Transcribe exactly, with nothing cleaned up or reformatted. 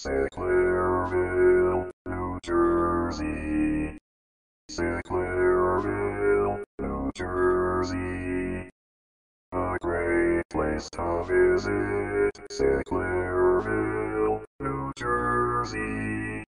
Sicklerville, New Jersey. Sicklerville, New Jersey. A great place to visit. Sicklerville, New Jersey.